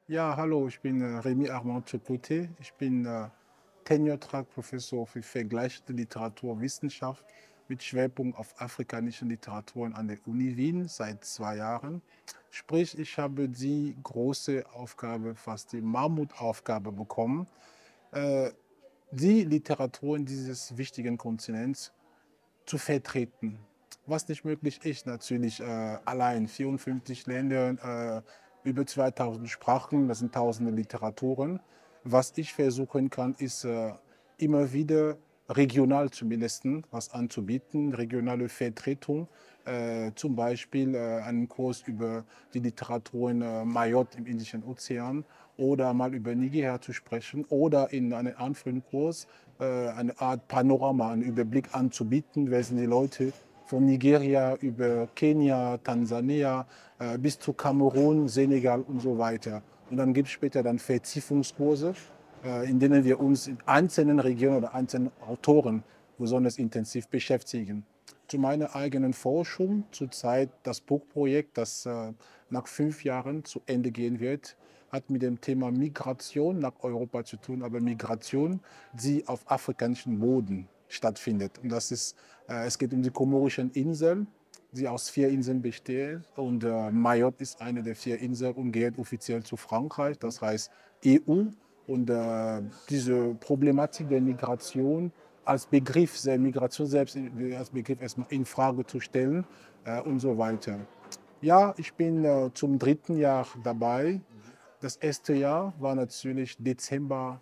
Ja, hallo, ich bin Remy Armand Chepouté. Ich bin Tenure-Track-Professor für vergleichende Literaturwissenschaft mit Schwerpunkt auf afrikanischen Literaturen an der Uni Wien seit 2 Jahren. Sprich, ich habe die große Aufgabe, fast die Mammutaufgabe bekommen, äh, die Literaturen dieses wichtigen Kontinents zu vertreten. Was nicht möglich ist, natürlich allein 54 Länder, über 2000 Sprachen, das sind tausende Literaturen. Was ich versuchen kann, ist immer wieder regional zumindest was anzubieten, regionale Vertretung, zum Beispiel einen Kurs über die Literaturen Mayotte im Indischen Ozean oder mal über Nigeria zu sprechen oder in einem anderen Kurs eine Art Panorama, einen Überblick anzubieten, wer sind die Leute von Nigeria über Kenia, Tansania bis zu Kamerun, Senegal und so weiter. Und dann gibt es später dann Vertiefungskurse, in denen wir uns in einzelnen Regionen oder einzelnen Autoren besonders intensiv beschäftigen. Zu meiner eigenen Forschung, zurzeit das Buchprojekt, das nach 5 Jahren zu Ende gehen wird, hat mit dem Thema Migration nach Europa zu tun, aber Migration, die auf afrikanischem Boden stattfindet. Und es geht um die Komorischen Inseln, die aus 4 Inseln besteht. Und Mayotte ist eine der 4 Inseln und gehört offiziell zu Frankreich, das heißt EU. Und diese Problematik der Migration als Begriff, der Migration selbst als Begriff erstmal in Frage zu stellen und so weiter. Ja, ich bin zum dritten Jahr dabei. Das erste Jahr war natürlich Dezember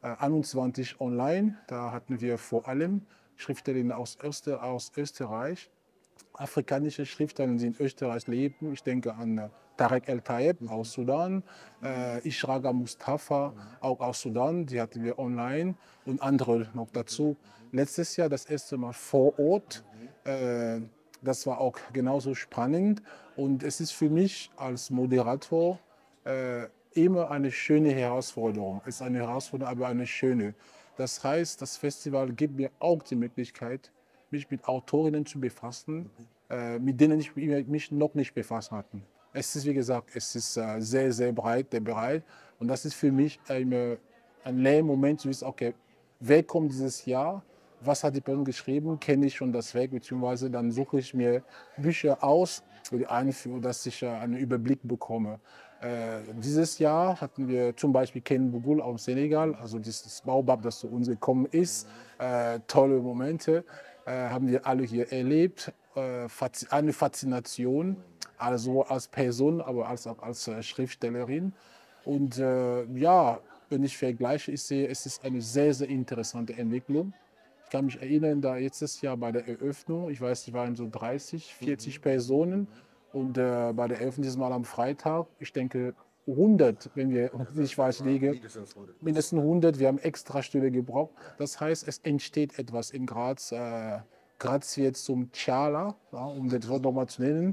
21 online. Da hatten wir vor allem Schriftstellerinnen aus Österreich, afrikanische Schriftsteller, die in Österreich leben. Ich denke an Tarek El Tayeb aus Sudan, Ishraga Mustafa, auch aus Sudan, die hatten wir online und andere noch dazu. Letztes Jahr das erste Mal vor Ort. Äh, Das war auch genauso spannend und es ist für mich als Moderator immer eine schöne Herausforderung. Es ist eine Herausforderung, aber eine schöne. Das heißt, das Festival gibt mir auch die Möglichkeit, mich mit Autorinnen zu befassen, mit denen ich mich noch nicht befasst hatte. Es ist, wie gesagt, es ist sehr, sehr breit, der Bereich. Und das ist für mich ein Lehrmoment zu wissen, okay, wer kommt dieses Jahr? Was hat die Person geschrieben? Kenne ich schon das Werk? Beziehungsweise dann suche ich mir Bücher aus für die Einführung, dass ich einen Überblick bekomme. Dieses Jahr hatten wir zum Beispiel Ken Bugul aus Senegal, also dieses Baobab, das zu uns gekommen ist. Tolle Momente haben wir alle hier erlebt. Eine Faszination, also als Person, aber auch als Schriftstellerin. Und ja, wenn ich vergleiche, ich sehe, es ist eine sehr, sehr interessante Entwicklung. Ich kann mich erinnern, da letztes Jahr bei der Eröffnung, ich weiß, es waren so 30, 40 Personen und bei der Eröffnung dieses Mal am Freitag, ich denke 100, wenn wir nicht falsch liegen, mindestens 100. Wir haben extra Stühle gebraucht. Das heißt, es entsteht etwas in Graz. Graz wird zum Tschala, ja, um das Wort nochmal zu nennen,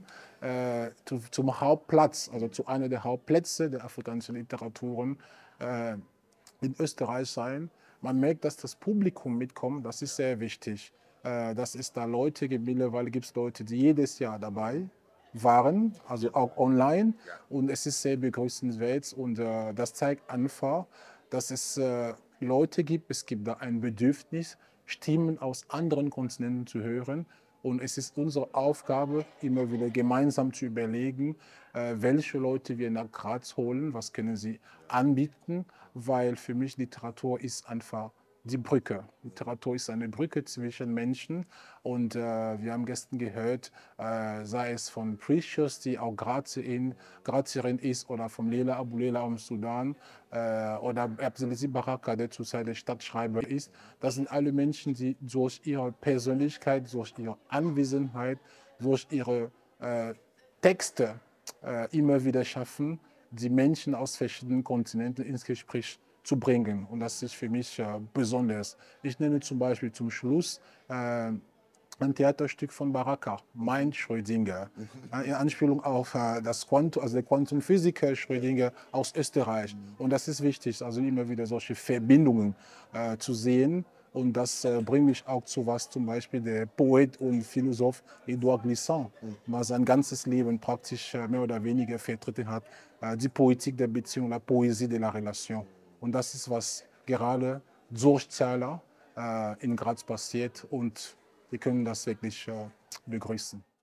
zum Hauptplatz, also zu einer der Hauptplätze der afrikanischen Literaturen äh, in Österreich sein. Man merkt, dass das Publikum mitkommt, das ist sehr wichtig. Dass es da Leute gibt, mittlerweile gibt es Leute, die jedes Jahr dabei waren, also auch online. Und es ist sehr begrüßenswert und das zeigt einfach, dass es Leute gibt, es gibt da ein Bedürfnis, Stimmen aus anderen Kontinenten zu hören. Und es ist unsere Aufgabe, immer wieder gemeinsam zu überlegen, welche Leute wir nach Graz holen, was können sie anbieten, weil für mich Literatur ist einfach die Brücke. Literatur ist eine Brücke zwischen Menschen und wir haben gestern gehört, sei es von Precious, die auch Grazierin ist, oder von Leila Abulela aus Sudan oder Abdelaziz Baraka, der zurzeit der Stadtschreiber ist. Das sind alle Menschen, die durch ihre Persönlichkeit, durch ihre Anwesenheit, durch ihre Texte immer wieder schaffen, die Menschen aus verschiedenen Kontinenten ins Gespräch zu bringen. Und das ist für mich besonders. Ich nenne zum Beispiel zum Schluss ein Theaterstück von Baraka, Mein Schrödinger, in Anspielung auf das Quantum, also der Quantenphysiker Schrödinger aus Österreich. Und das ist wichtig, also immer wieder solche Verbindungen zu sehen Und das bringt mich auch zu was zum Beispiel der Poet und Philosoph Edouard Glissant mal sein ganzes Leben praktisch mehr oder weniger vertreten hat. Die Poetik der Beziehung, la Poésie de la Relation. Und das ist, was gerade durch Zahler in Graz passiert und wir können das wirklich begrüßen.